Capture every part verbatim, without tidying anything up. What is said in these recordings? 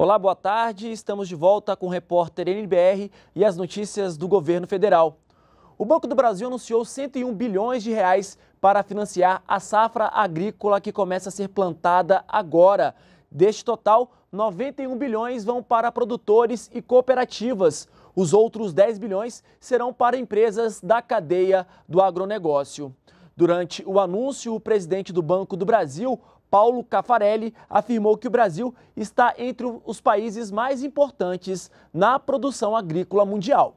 Olá, boa tarde. Estamos de volta com o repórter N B R e as notícias do governo federal. O Banco do Brasil anunciou cento e um bilhões de reais para financiar a safra agrícola que começa a ser plantada agora. Deste total, noventa e um bilhões vão para produtores e cooperativas. Os outros dez bilhões serão para empresas da cadeia do agronegócio. Durante o anúncio, o presidente do Banco do Brasil, Paulo Caffarelli, afirmou que o Brasil está entre os países mais importantes na produção agrícola mundial.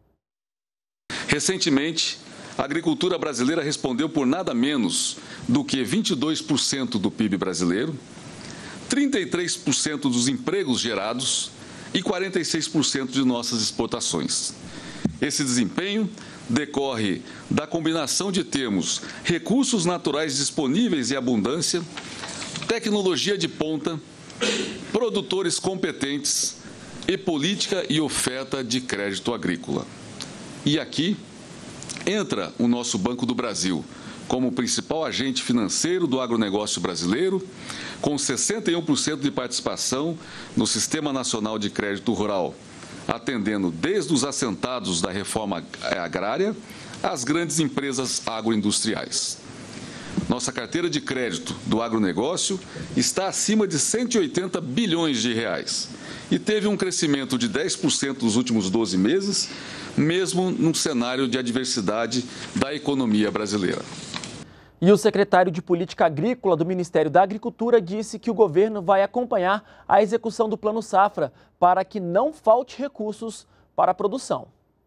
Recentemente, a agricultura brasileira respondeu por nada menos do que vinte e dois por cento do P I B brasileiro, trinta e três por cento dos empregos gerados e quarenta e seis por cento de nossas exportações. Esse desempenho decorre da combinação de termos recursos naturais disponíveis e abundância, tecnologia de ponta, produtores competentes e política e oferta de crédito agrícola. E aqui entra o nosso Banco do Brasil como principal agente financeiro do agronegócio brasileiro, com sessenta e um por cento de participação no Sistema Nacional de Crédito Rural, atendendo desde os assentados da reforma agrária às grandes empresas agroindustriais. Nossa carteira de crédito do agronegócio está acima de cento e oitenta bilhões de reais e teve um crescimento de dez por cento nos últimos doze meses, mesmo num cenário de adversidade da economia brasileira. E o secretário de Política Agrícola do Ministério da Agricultura disse que o governo vai acompanhar a execução do Plano Safra para que não falte recursos para a produção.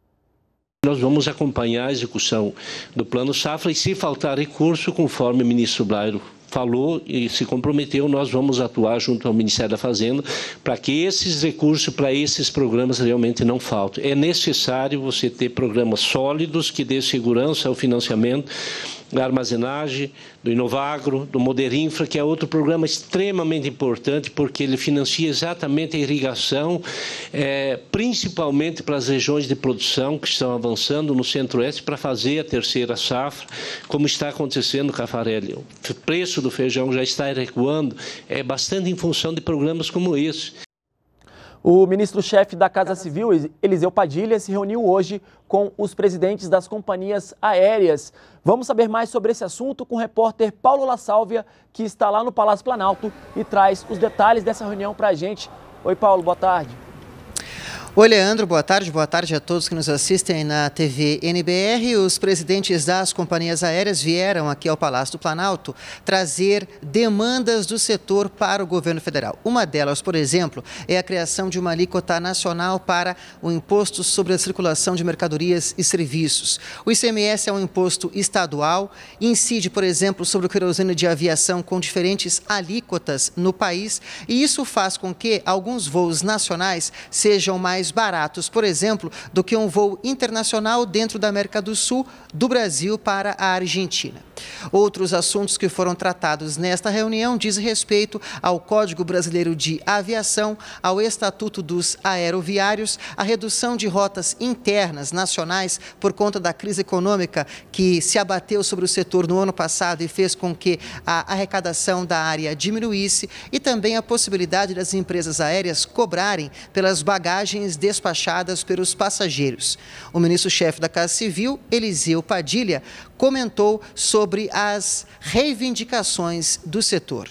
Nós vamos acompanhar a execução do Plano Safra e, se faltar recurso, conforme o ministro Blairo falou e se comprometeu, nós vamos atuar junto ao Ministério da Fazenda para que esses recursos para esses programas realmente não faltem. É necessário você ter programas sólidos que dê segurança ao financiamento da armazenagem, do Inovagro, do Moderinfra, que é outro programa extremamente importante, porque ele financia exatamente a irrigação, é, principalmente para as regiões de produção que estão avançando no Centro-Oeste para fazer a terceira safra, como está acontecendo, Caffarelli. O preço do feijão já está recuando, é bastante em função de programas como esse. O ministro-chefe da Casa Civil, Eliseu Padilha, se reuniu hoje com os presidentes das companhias aéreas. Vamos saber mais sobre esse assunto com o repórter Paulo La Sálvia, que está lá no Palácio Planalto e traz os detalhes dessa reunião para a gente. Oi, Paulo, boa tarde. Oi, Leandro, boa tarde. Boa tarde a todos que nos assistem na T V N B R. Os presidentes das companhias aéreas vieram aqui ao Palácio do Planalto trazer demandas do setor para o governo federal. Uma delas, por exemplo, é a criação de uma alíquota nacional para o imposto sobre a circulação de mercadorias e serviços. O I C M S é um imposto estadual, incide, por exemplo, sobre o querosene de aviação com diferentes alíquotas no país, e isso faz com que alguns voos nacionais sejam mais baratos, por exemplo, do que um voo internacional dentro da América do Sul, do Brasil para a Argentina. Outros assuntos que foram tratados nesta reunião dizem respeito ao Código Brasileiro de Aviação, ao Estatuto dos Aeroviários, a redução de rotas internas nacionais por conta da crise econômica que se abateu sobre o setor no ano passado e fez com que a arrecadação da área diminuísse, e também a possibilidade das empresas aéreas cobrarem pelas bagagens despachadas pelos passageiros. O ministro-chefe da Casa Civil, Eliseu Padilha, comentou sobre as reivindicações do setor.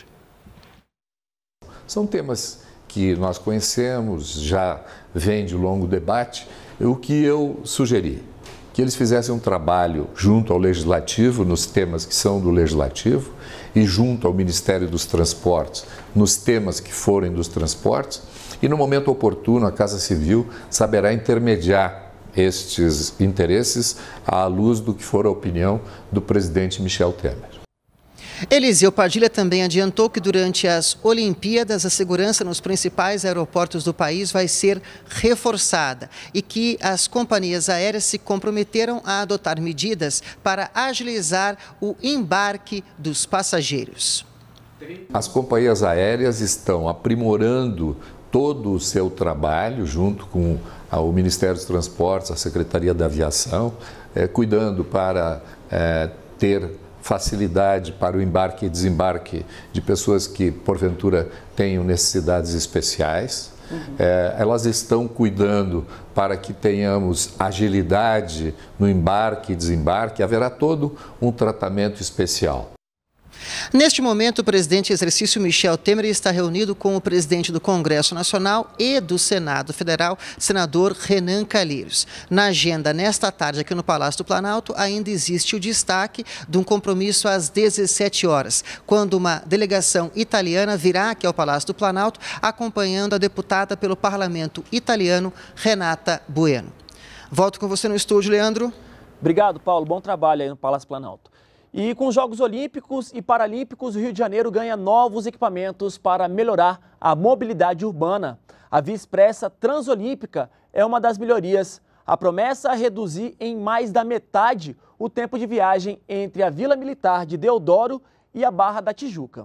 São temas que nós conhecemos, já vem de longo debate. O que eu sugeri? Que eles fizessem um trabalho junto ao Legislativo, nos temas que são do Legislativo, e junto ao Ministério dos Transportes, nos temas que forem dos transportes, e no momento oportuno a Casa Civil saberá intermediar estes interesses à luz do que for a opinião do presidente Michel Temer. Eliseu Padilha também adiantou que durante as Olimpíadas a segurança nos principais aeroportos do país vai ser reforçada e que as companhias aéreas se comprometeram a adotar medidas para agilizar o embarque dos passageiros. As companhias aéreas estão aprimorando todo o seu trabalho junto com o Ministério dos Transportes, a Secretaria da Aviação, eh, cuidando para eh, ter facilidade para o embarque e desembarque de pessoas que, porventura, tenham necessidades especiais. Uhum. É, elas estão cuidando para que tenhamos agilidade no embarque e desembarque. Haverá todo um tratamento especial. Neste momento, o presidente em exercício Michel Temer está reunido com o presidente do Congresso Nacional e do Senado Federal, senador Renan Calheiros. Na agenda, nesta tarde, aqui no Palácio do Planalto, ainda existe o destaque de um compromisso às dezessete horas, quando uma delegação italiana virá aqui ao Palácio do Planalto, acompanhando a deputada pelo Parlamento italiano, Renata Bueno. Volto com você no estúdio, Leandro. Obrigado, Paulo. Bom trabalho aí no Palácio Planalto. E com os Jogos Olímpicos e Paralímpicos, o Rio de Janeiro ganha novos equipamentos para melhorar a mobilidade urbana. A Via Expressa Transolímpica é uma das melhorias. A promessa é reduzir em mais da metade o tempo de viagem entre a Vila Militar de Deodoro e a Barra da Tijuca.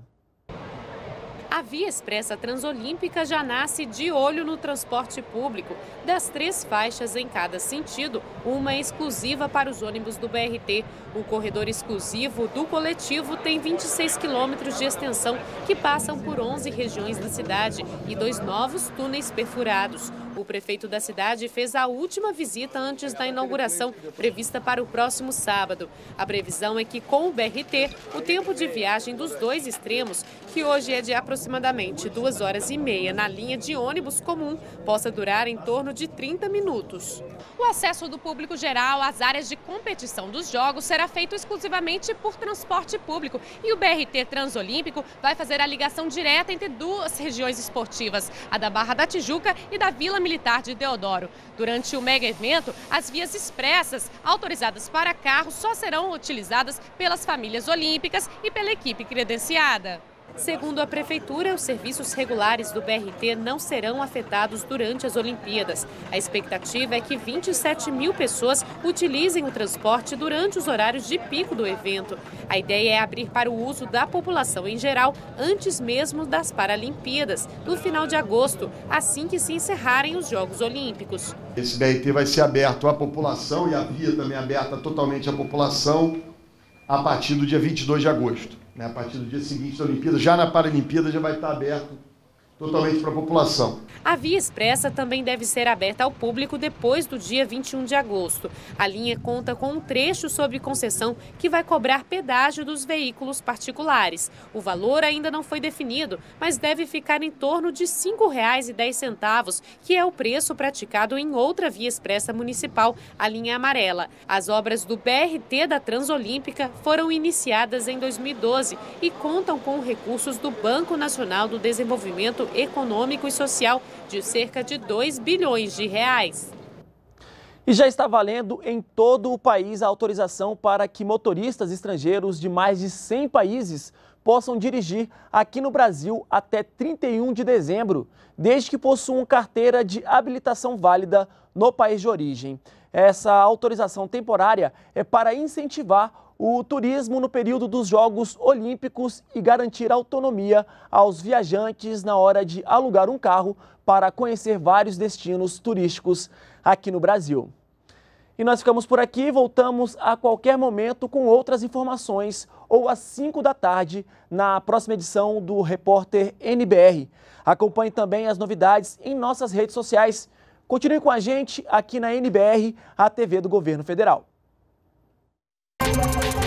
A Via Expressa Transolímpica já nasce de olho no transporte público. Das três faixas em cada sentido, uma é exclusiva para os ônibus do B R T. O corredor exclusivo do coletivo tem vinte e seis quilômetros de extensão, que passam por onze regiões da cidade e dois novos túneis perfurados. O prefeito da cidade fez a última visita antes da inauguração, prevista para o próximo sábado. A previsão é que, com o B R T, o tempo de viagem dos dois extremos, que hoje é de aproximadamente duas horas e meia na linha de ônibus comum, possa durar em torno de trinta minutos. O acesso do público geral às áreas de competição dos Jogos será feito exclusivamente por transporte público e o B R T Transolímpico vai fazer a ligação direta entre duas regiões esportivas, a da Barra da Tijuca e da Vila Militar de Deodoro. Durante o mega evento, as vias expressas autorizadas para carros só serão utilizadas pelas famílias olímpicas e pela equipe credenciada. Segundo a Prefeitura, os serviços regulares do B R T não serão afetados durante as Olimpíadas. A expectativa é que vinte e sete mil pessoas utilizem o transporte durante os horários de pico do evento. A ideia é abrir para o uso da população em geral antes mesmo das Paralimpíadas, no final de agosto, assim que se encerrarem os Jogos Olímpicos. Esse B R T vai ser aberto à população e a via também aberta totalmente à população a partir do dia vinte e dois de agosto. A partir do dia seguinte da Olimpíada, já na Paralimpíada já vai estar aberto totalmente para a população. A Via Expressa também deve ser aberta ao público depois do dia vinte e um de agosto. A linha conta com um trecho sob concessão que vai cobrar pedágio dos veículos particulares. O valor ainda não foi definido, mas deve ficar em torno de cinco reais e dez centavos, que é o preço praticado em outra Via Expressa municipal, a linha amarela. As obras do B R T da Transolímpica foram iniciadas em dois mil e doze e contam com recursos do Banco Nacional do Desenvolvimento Econômico e Social de cerca de dois bilhões de reais. E já está valendo em todo o país a autorização para que motoristas estrangeiros de mais de cem países possam dirigir aqui no Brasil até trinta e um de dezembro, desde que possuam carteira de habilitação válida no país de origem. Essa autorização temporária é para incentivar o turismo no período dos Jogos Olímpicos e garantir autonomia aos viajantes na hora de alugar um carro para conhecer vários destinos turísticos aqui no Brasil. E nós ficamos por aqui, voltamos a qualquer momento com outras informações ou às cinco da tarde na próxima edição do Repórter N B R. Acompanhe também as novidades em nossas redes sociais. Continue com a gente aqui na N B R, a T V do Governo Federal.